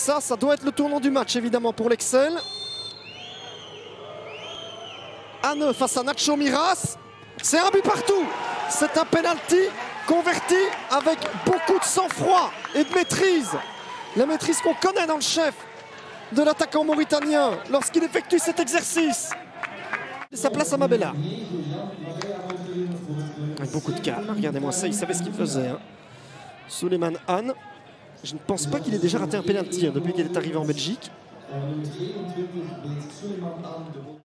ça doit être le tournant du match évidemment pour l'Excel. Hane face à Nacho Miras. C'est un but partout. C'est un penalty converti avec beaucoup de sang-froid et de maîtrise. La maîtrise qu'on connaît dans le chef de l'attaquant mauritanien lorsqu'il effectue cet exercice. Et sa place à Mabella. Avec beaucoup de calme. Regardez-moi ça, il savait ce qu'il faisait. Hein. Souleymane Hane. Je ne pense pas qu'il ait déjà raté un penalty depuis qu'il est arrivé en Belgique.